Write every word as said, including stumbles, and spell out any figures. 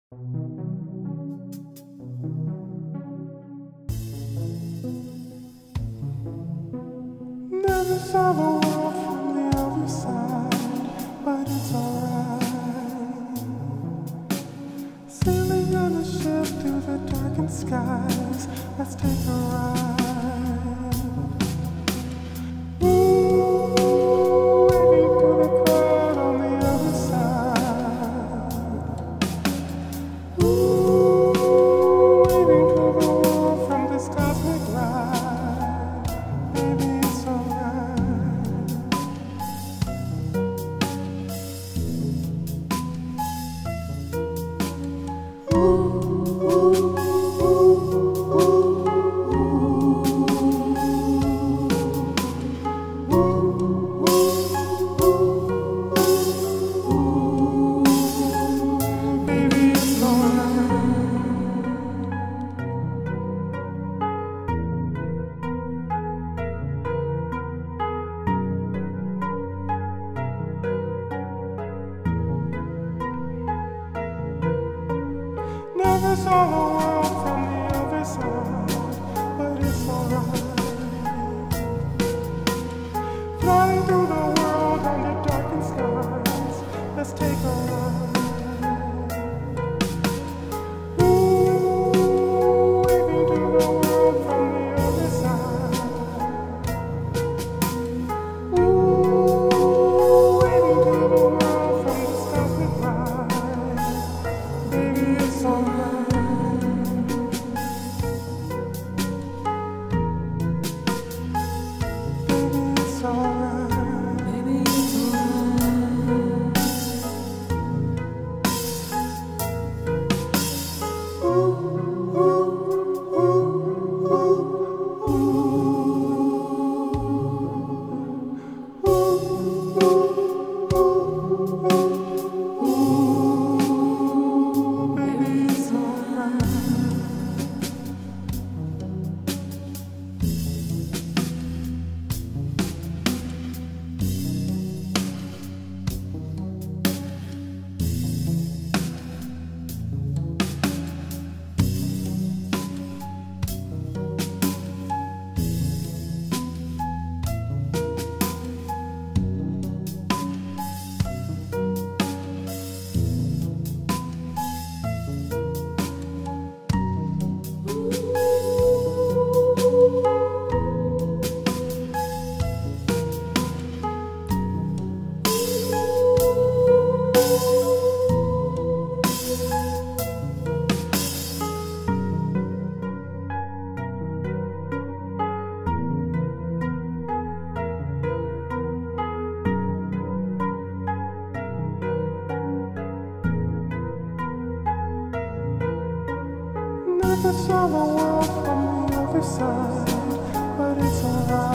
Never saw the world from the other side, but it's alright. Sailing on a ship through the darkened skies, let's take a ride. Ooh, waving through the crowd on the other side. Ooh, waving through the world from this cosmic ride. Baby, it's alright. Ooh, ooh, ooh, ooh, ooh. Baby, it's alright. Never saw the world from the other side, but it's alright. Flying through the world under darkened skies, let's take a ride. Ooh, waving to the world from the other side. Ooh, waving to the world from this cosmic ride. Baby, it's alright. Baby, it's alright. Baby, it's alright. Ooh, ooh, ooh, ooh, ooh. Ooh, ooh, ooh, ooh, ooh. Baby, it's alright. Never saw the world from the other side, but it's alright.